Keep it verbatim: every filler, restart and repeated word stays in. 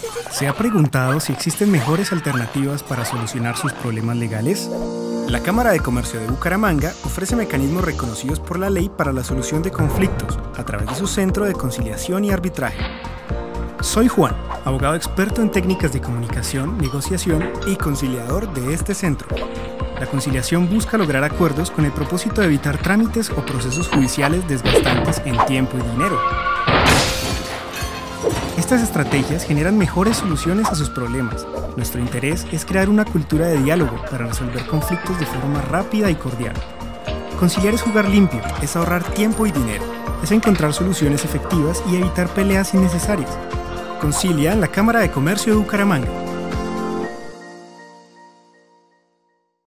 ¿Se ha preguntado si existen mejores alternativas para solucionar sus problemas legales? La Cámara de Comercio de Bucaramanga ofrece mecanismos reconocidos por la ley para la solución de conflictos a través de su Centro de Conciliación y Arbitraje. Soy Juan, abogado experto en técnicas de comunicación, negociación y conciliador de este centro. La conciliación busca lograr acuerdos con el propósito de evitar trámites o procesos judiciales desgastantes en tiempo y dinero. Estas estrategias generan mejores soluciones a sus problemas. Nuestro interés es crear una cultura de diálogo para resolver conflictos de forma rápida y cordial. Conciliar es jugar limpio, es ahorrar tiempo y dinero, es encontrar soluciones efectivas y evitar peleas innecesarias. Concilia en la Cámara de Comercio de Bucaramanga.